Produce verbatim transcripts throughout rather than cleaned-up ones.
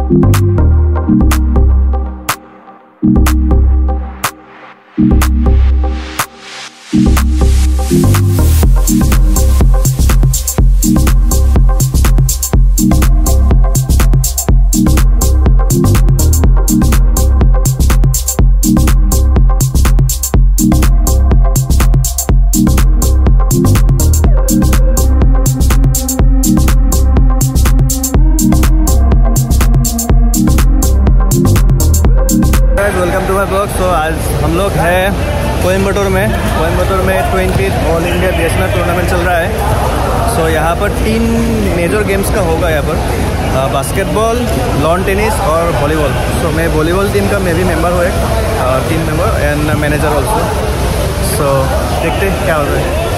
Welcome to my blog. So आज हम लोग हैं कोयम्बटूर में कोयम्बटूर में twenty all India national tournament चल रहा है। सो so, यहाँ पर तीन मेजर गेम्स का होगा यहाँ पर, बास्केटबॉल, लॉन टेनिस और वॉलीबॉल। सो so, मैं वॉलीबॉल टीम का मैं भी मेंबर हूँ, एक team member and manager also. So देखते क्या हो रहा है।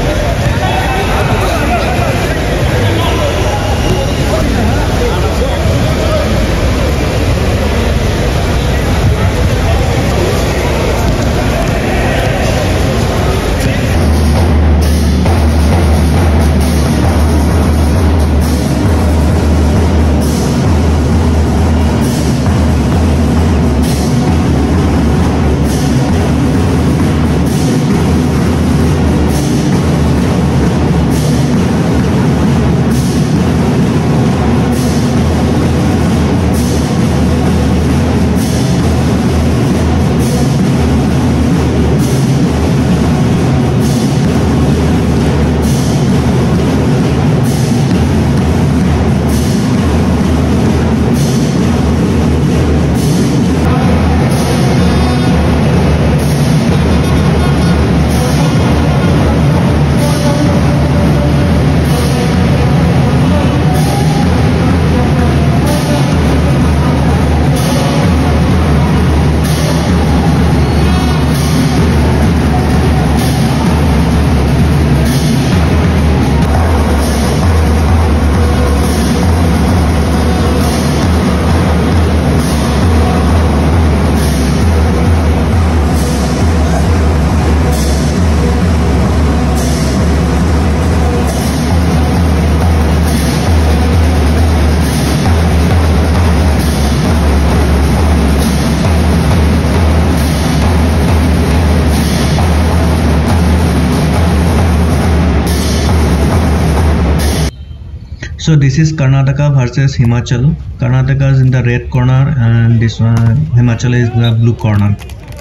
So this is Karnataka versus Himachal. Karnataka is in the red corner and this one Himachal is the blue corner.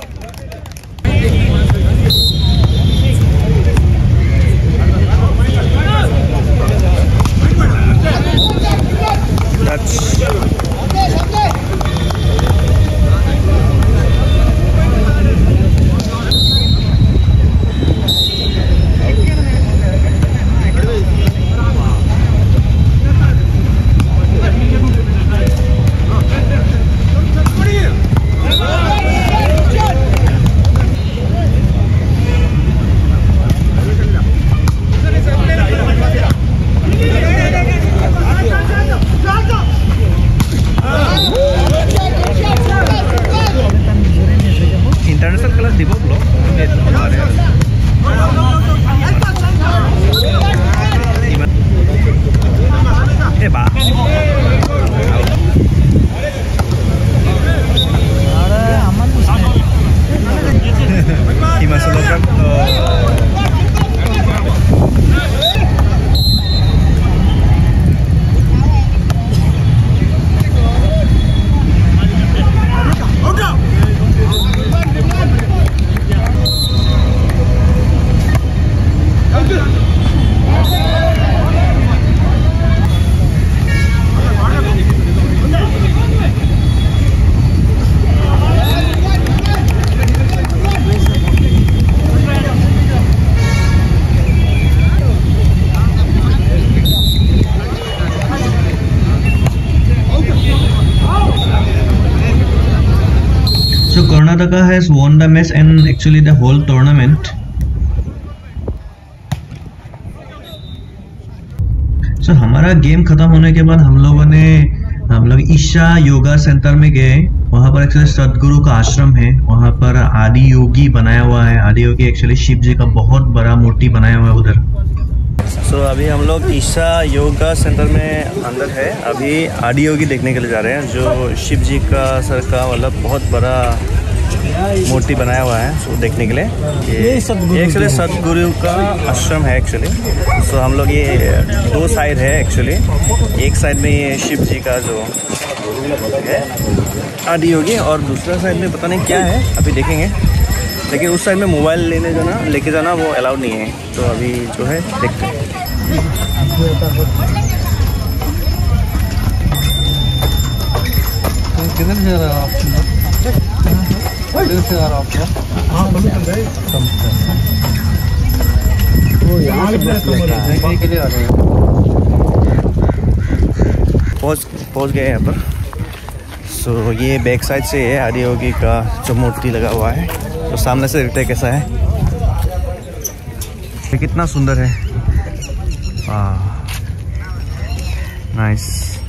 So Karnataka has won the match and actually the whole tournament. So हमारा game खत्म होने के बाद हम लोगों ने हम लोग ईशा योगा सेंटर में गए। वहाँ पर एक्चुअली सदगुरु का आश्रम है, वहाँ पर आदि योगी बनाया हुआ है। आदि योगी एक्चुअली शिव जी का बहुत बड़ा मूर्ति बनाया हुआ है उधर। सो so, अभी हम लोग ईशा योगा सेंटर में अंदर है। अभी आदि योगी देखने के लिए जा रहे हैं, जो शिव जी का सर का मतलब बहुत बड़ा मूर्ति बनाया हुआ है। सो so, देखने के लिए ये एक्चुअली सतगुरु का आश्रम है एक्चुअली। सो so, हम लोग ये दो साइड है एक्चुअली। एक साइड में ये शिव जी का जो है आदि योगी, और दूसरा साइड में पता नहीं क्या है, अभी देखेंगे। लेकिन उस साइड में मोबाइल लेने जाना लेके जाना वो अलाउड नहीं है। तो अभी जो है देखते हैं। किधर जा रहा है किधर से आ रहा है हाँ वो यहाँ देखने के लिए आ रहे हैं। पहुँच पहुँच गए यहाँ पर। सो so, ये बैक साइड से है आदि योगी का जो मूर्ति लगा हुआ है। तो सामने से देखते हैं कैसा है, ये कितना सुंदर है। नाइस।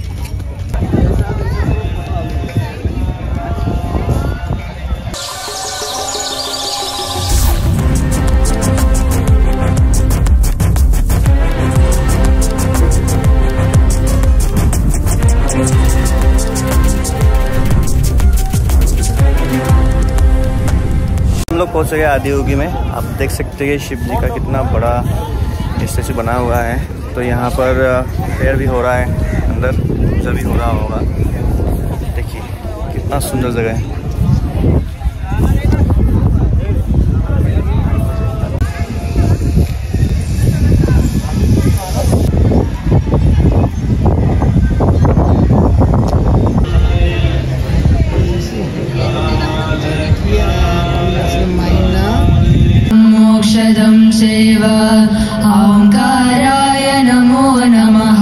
हम लोग पहुँच गए आदि योगी में। आप देख सकते हैं शिव जी का कितना बड़ा स्टैचू बना हुआ है। तो यहाँ पर प्रेयर भी हो रहा है, अंदर पूजा भी हो रहा होगा। देखिए कितना सुंदर जगह है। मोक्षदं सेव ओंकाराय नमो नमः।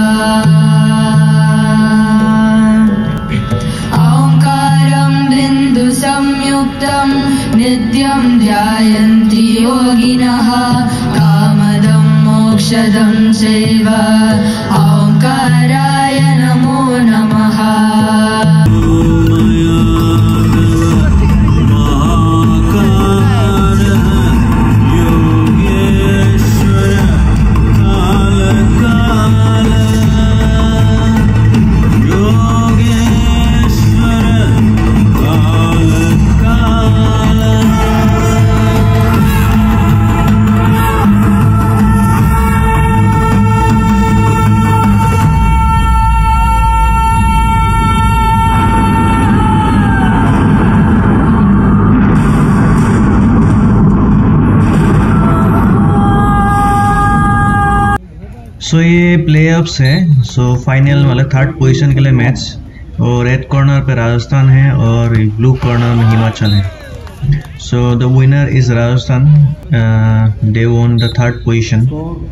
ओंकारं बिन्दु संयुक्तं नित्यं ध्यायन्ति योगिनः। कामदं मोक्षदं सेव ओंकाराय नमो नमः। सो so, ये प्ले-ऑफ्स है। सो so, फाइनल मतलब थर्ड पोजीशन के लिए मैच, और रेड कॉर्नर पे राजस्थान है और ब्लू कॉर्नर में हिमाचल है। So the winner is Rajasthan, they won the third position.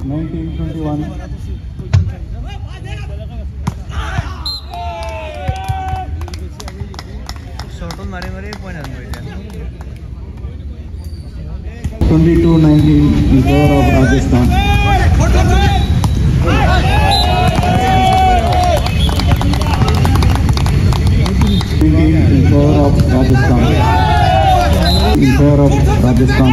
twenty-two nineteen in favor of Rajasthan. In favor of Rajasthan. In favor of Rajasthan.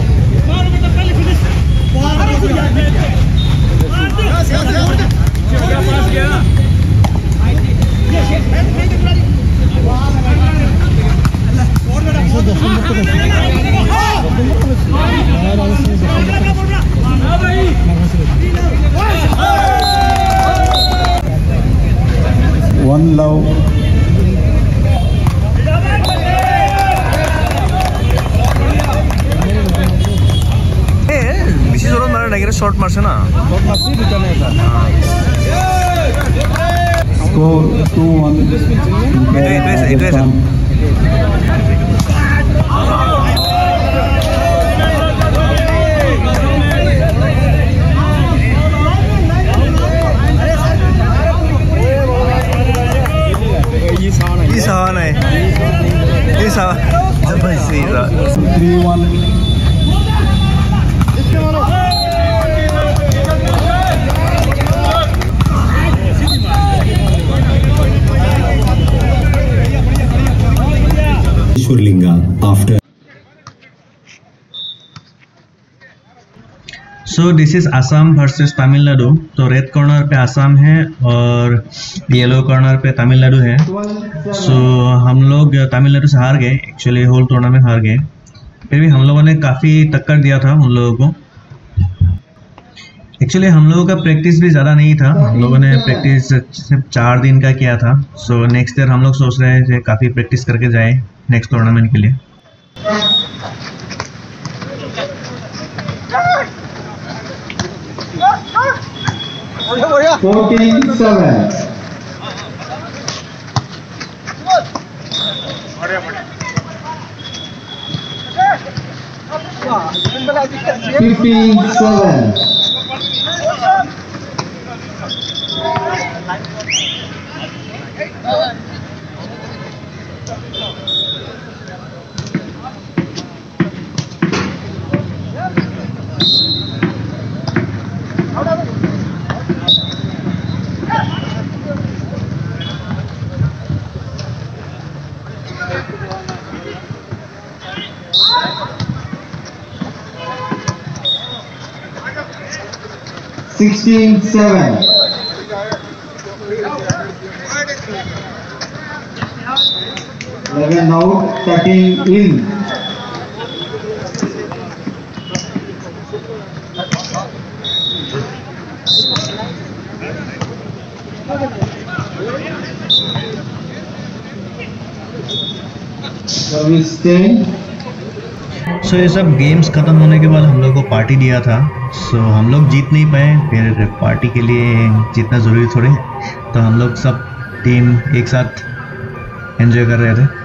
One love. Short march है ना, Score two one. It is, it is. ये सवाल है, ये सवाल जबरदस्त। Three one. Linga after. So so this is Assam versus Tamil Nadu. तो red corner पे असम है और येलो कॉर्नर पे तमिलनाडु है। सो so, हम लोग तमिलनाडु से हार गए, एक्चुअली होल टूर्नामेंट हार गए। फिर भी हम लोगों ने काफ़ी टक्कर दिया था उन लोगों को। एक्चुअली हम लोगों का प्रैक्टिस भी ज़्यादा नहीं था, हम लोगों ने प्रैक्टिस सिर्फ चार दिन का किया था। सो नेक्स्ट ईयर हम लोग सोच रहे हैं कि काफ़ी प्रैक्टिस करके जाए नेक्स्ट टूर्नामेंट के लिए। fourteen seven. fifteen seven. sixteen seven. eleven out, thirteen in. Service ten. So so, ये सब गेम्स ख़त्म होने के बाद हम लोग को पार्टी दिया था। सो so, हम लोग जीत नहीं पाए, फिर पार्टी के लिए जीतना ज़रूरी थोड़े, तो हम लोग सब टीम एक साथ एंजॉय कर रहे थे।